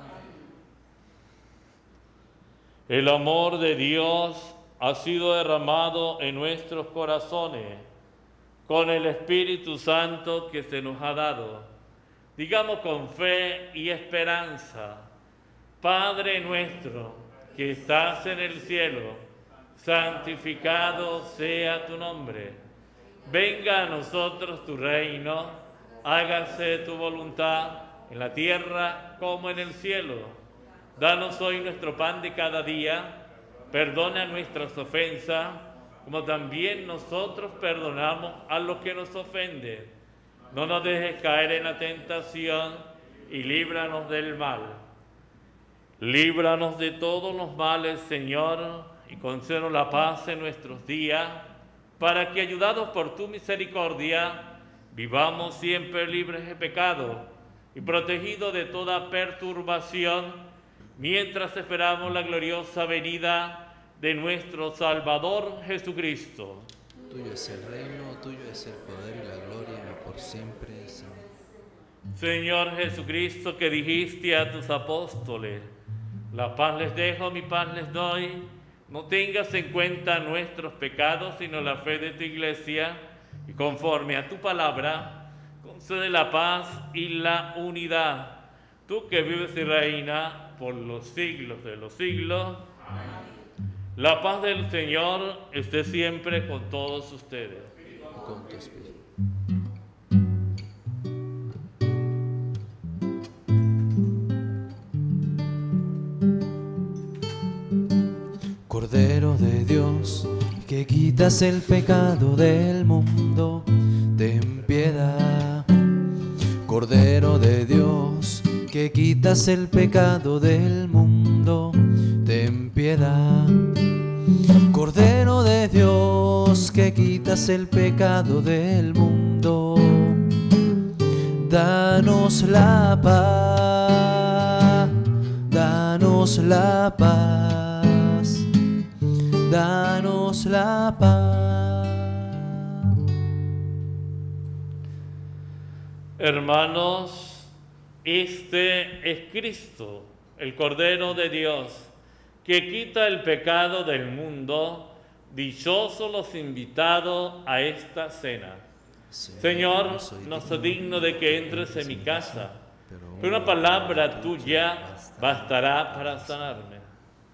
D: El amor de Dios ha sido derramado en nuestros corazones con el Espíritu Santo que se nos ha dado. Digamos con fe y esperanza: Padre nuestro que estás en el cielo, santificado sea tu nombre. Venga a nosotros tu reino, hágase tu voluntad en la tierra como en el cielo. Danos hoy nuestro pan de cada día, perdona nuestras ofensas, como también nosotros perdonamos a los que nos ofenden. No nos dejes caer en la tentación y líbranos del mal. Líbranos de todos los males, Señor, y concédenos la paz en nuestros días, para que, ayudados por tu misericordia, vivamos siempre libres de pecado y protegidos de toda perturbación, mientras esperamos la gloriosa venida de nuestro Salvador Jesucristo.
C: Tuyo es el reino, tuyo es el poder y la gloria por siempre, Señor.
D: Señor Jesucristo, que dijiste a tus apóstoles: la paz les dejo, mi paz les doy. No tengas en cuenta nuestros pecados, sino la fe de tu iglesia, y conforme a tu palabra, concede la paz y la unidad. Tú que vives y reinas por los siglos de los siglos. Amén. La paz del Señor esté siempre con todos ustedes.
C: Y con tu espíritu. Cordero de Dios, que quitas el pecado del mundo, ten piedad. Cordero de Dios, que quitas el pecado del mundo, ten piedad. Cordero de Dios, que quitas el pecado del mundo, danos la paz, danos la paz, danos la paz.
D: Hermanos, este es Cristo, el Cordero de Dios, que quita el pecado del mundo. Dichosos los invitados a esta cena. Señor, no soy digno de que entres en mi casa, pero una palabra tuya bastará para sanarme.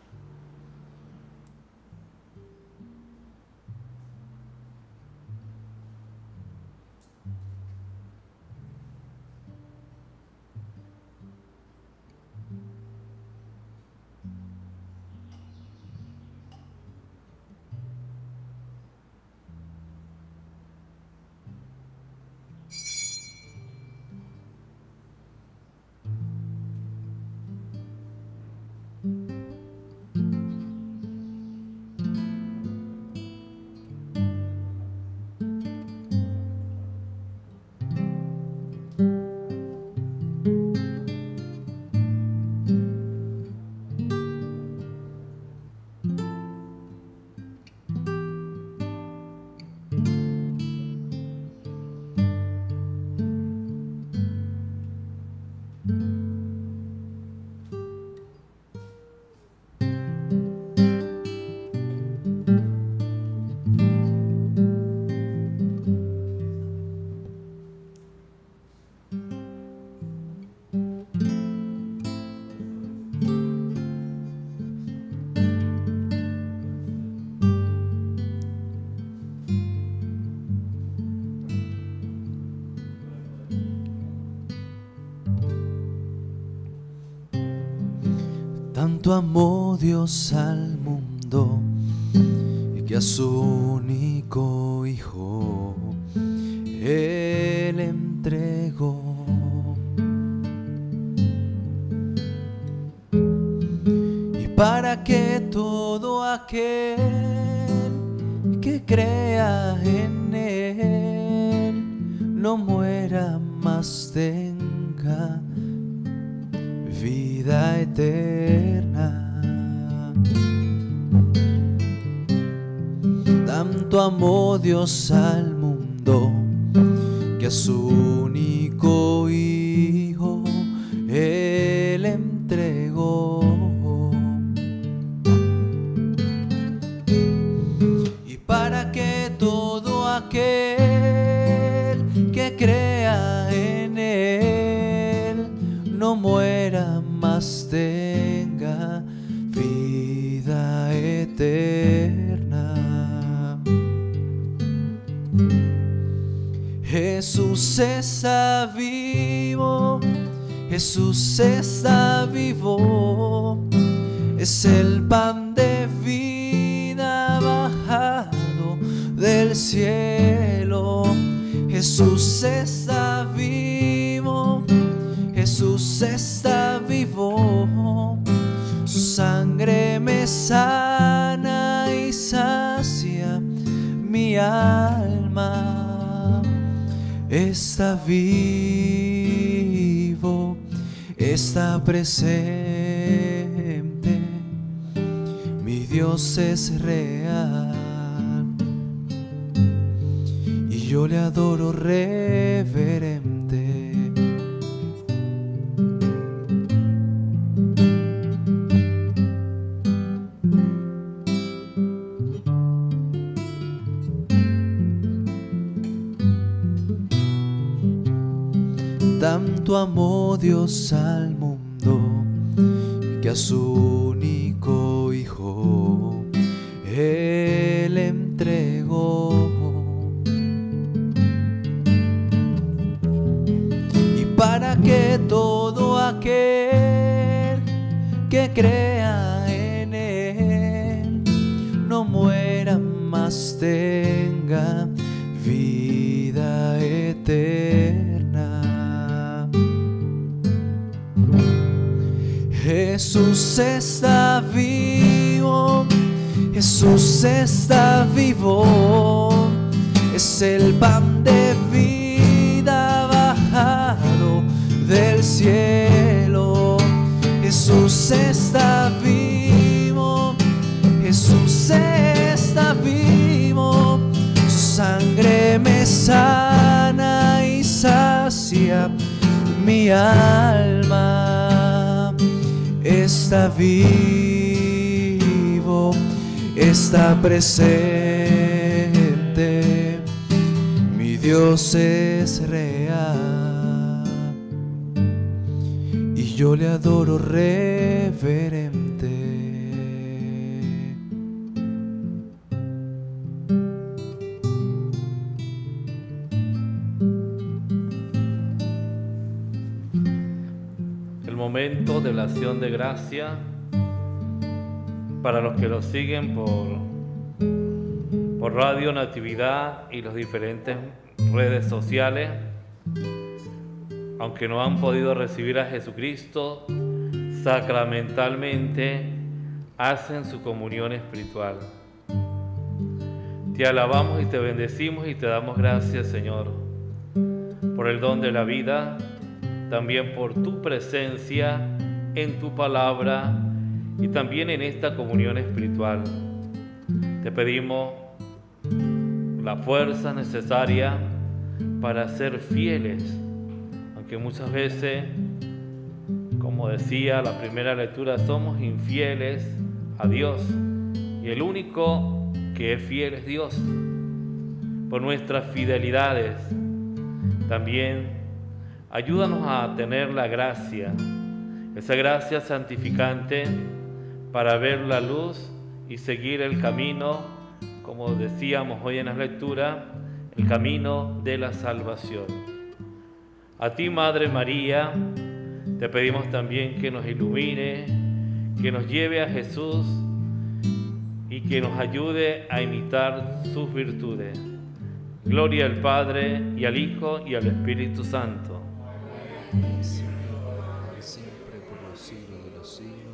C: Tanto amó Dios al mundo que a su único Hijo Él entregó. Y para que todo aquel que crea en Él no muera, más tenga vida vida eterna. Tanto amó Dios al mundo que a su único Hijo Él entregó. Y para que todo aquel que crea en Él no muera, más tenga vida eterna. Jesús está vivo, Jesús está vivo, es el pan de vida bajado del cielo. Jesús está vivo, Jesús está vivo, su sangre me sana y sacia mi alma. Está vivo, está presente, mi Dios es real y yo le adoro reverente. Tanto amó Dios al mundo que a su único Hijo Él entregó. Y para que todo aquel que crea en Él no muera, más tenga vida eterna. Jesús está vivo, Jesús está vivo, es el pan de vida bajado del cielo. Jesús está vivo, Jesús está vivo, su sangre me sana y sacia mi alma. Está vivo, está presente, mi Dios es real y yo le adoro reverente.
D: Momento de la acción de gracia para los que lo siguen por Radio Natividad y las diferentes redes sociales, aunque no han podido recibir a Jesucristo sacramentalmente, hacen su comunión espiritual. Te alabamos y te bendecimos y te damos gracias, Señor, por el don de la vida, también por tu presencia en tu palabra y también en esta comunión espiritual. Te pedimos la fuerza necesaria para ser fieles, aunque muchas veces, como decía la primera lectura, somos infieles a Dios y el único que es fiel es Dios. Por nuestras fidelidades también ayúdanos a tener la gracia, esa gracia santificante para ver la luz y seguir el camino, como decíamos hoy en la lectura, el camino de la salvación. A ti, Madre María, te pedimos también que nos ilumine, que nos lleve a Jesús y que nos ayude a imitar sus virtudes. Gloria al Padre, y al Hijo, y al Espíritu Santo.
C: Siempre por los siglos de los siglos.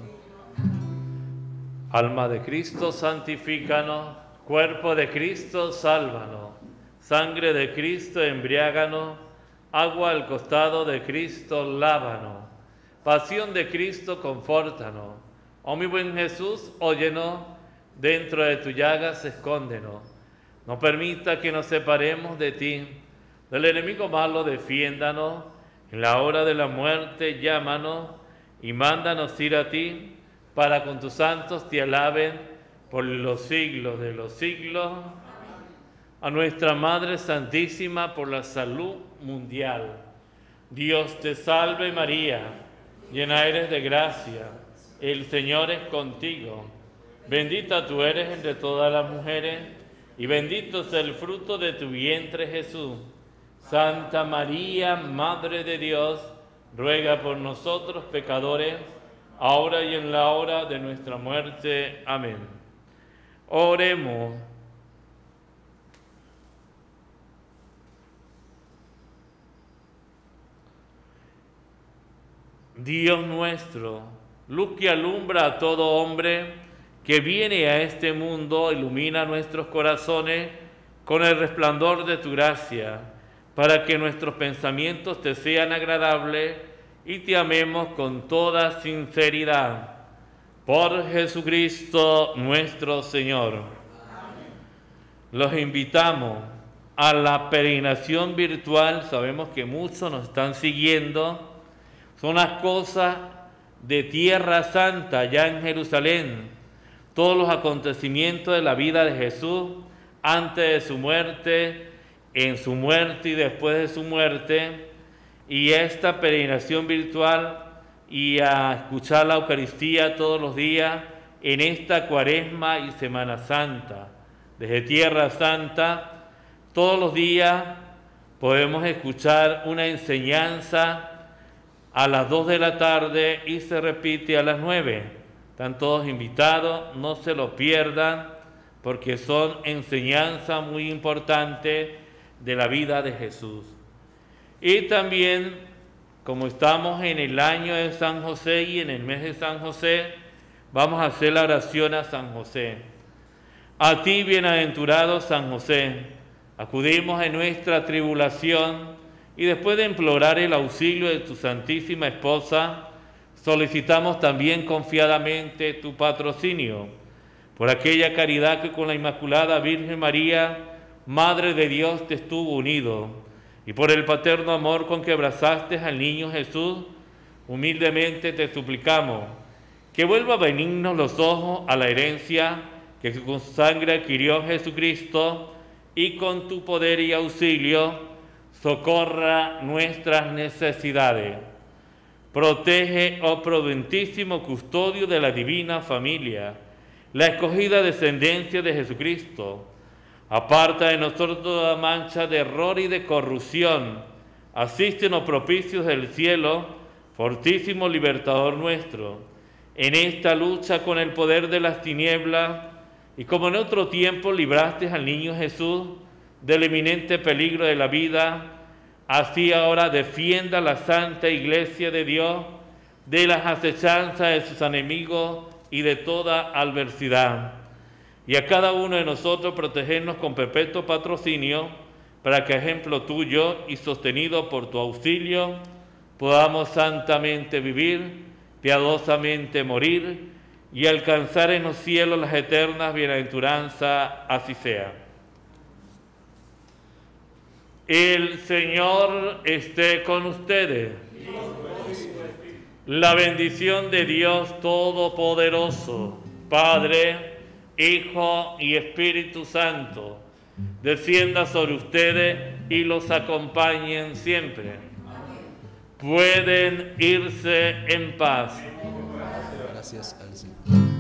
D: Alma de Cristo, santifícanos. Cuerpo de Cristo, sálvanos. Sangre de Cristo, embriáganos. Agua al costado de Cristo, lávanos. Pasión de Cristo, confórtanos. Oh mi buen Jesús, óyenos, dentro de tu llagas escóndenos. No permita que nos separemos de ti. Del enemigo malo defiéndanos. En la hora de la muerte llámanos y mándanos ir a ti, para con tus santos te alaben por los siglos de los siglos. A nuestra Madre Santísima por la salud mundial. Dios te salve María, llena eres de gracia, el Señor es contigo. Bendita tú eres entre todas las mujeres, y bendito es el fruto de tu vientre Jesús. Santa María, Madre de Dios, ruega por nosotros pecadores, ahora y en la hora de nuestra muerte. Amén. Oremos. Dios nuestro, luz que alumbra a todo hombre que viene a este mundo, ilumina nuestros corazones con el resplandor de tu gracia, para que nuestros pensamientos te sean agradables y te amemos con toda sinceridad. Por Jesucristo nuestro Señor. Amén. Los invitamos a la peregrinación virtual. Sabemos que muchos nos están siguiendo. Son las cosas de Tierra Santa, allá en Jerusalén. Todos los acontecimientos de la vida de Jesús, antes de su muerte, en su muerte y después de su muerte. Y esta peregrinación virtual y a escuchar la Eucaristía todos los días en esta Cuaresma y Semana Santa. Desde Tierra Santa, todos los días podemos escuchar una enseñanza a las 2 de la tarde y se repite a las 9. Están todos invitados, no se lo pierdan, porque son enseñanzas muy importantes de la vida de Jesús. Y también, como estamos en el año de San José y en el mes de San José, vamos a hacer la oración a San José. A ti, bienaventurado San José, acudimos en nuestra tribulación y después de implorar el auxilio de tu Santísima Esposa, solicitamos también confiadamente tu patrocinio por aquella caridad que con la Inmaculada Virgen María, Madre de Dios, te estuvo unido, y por el paterno amor con que abrazaste al niño Jesús, humildemente te suplicamos que vuelva a benignos los ojos a la herencia que con su sangre adquirió Jesucristo, y con tu poder y auxilio socorra nuestras necesidades. Protege, oh prudentísimo custodio de la divina familia, la escogida descendencia de Jesucristo. Aparta de nosotros toda mancha de error y de corrupción. Asístenos propicios del cielo, fortísimo libertador nuestro, en esta lucha con el poder de las tinieblas, y como en otro tiempo libraste al niño Jesús del eminente peligro de la vida, así ahora defienda la Santa Iglesia de Dios de las acechanzas de sus enemigos y de toda adversidad. Y a cada uno de nosotros protegernos con perpetuo patrocinio, para que, ejemplo tuyo y sostenido por tu auxilio, podamos santamente vivir, piadosamente morir y alcanzar en los cielos las eternas bienaventuranzas. Así sea. El Señor esté con ustedes. La bendición de Dios Todopoderoso, Padre, Hijo y Espíritu Santo, descienda sobre ustedes y los acompañen siempre. Pueden irse en paz.
C: Gracias al Señor.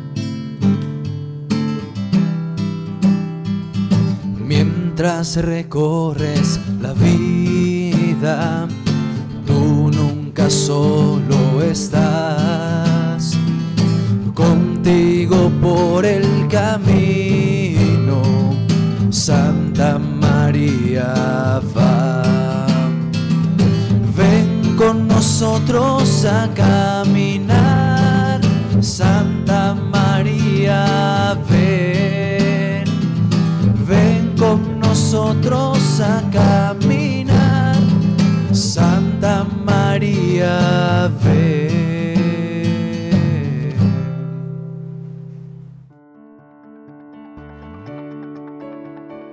C: Mientras recorres la vida, tú nunca solo estás. Contigo por el camino, Santa María va. Ven con nosotros a caminar, Santa María, ven. Ven con nosotros a caminar, Santa María, ven.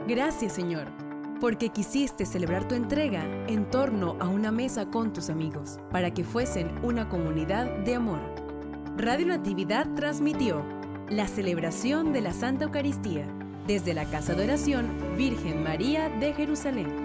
A: Gracias, Señor, porque quisiste celebrar tu entrega en torno a una mesa con tus amigos, para que fuesen una comunidad de amor. Radio Natividad transmitió la celebración de la Santa Eucaristía desde la Casa de Oración Virgen María de Jerusalén.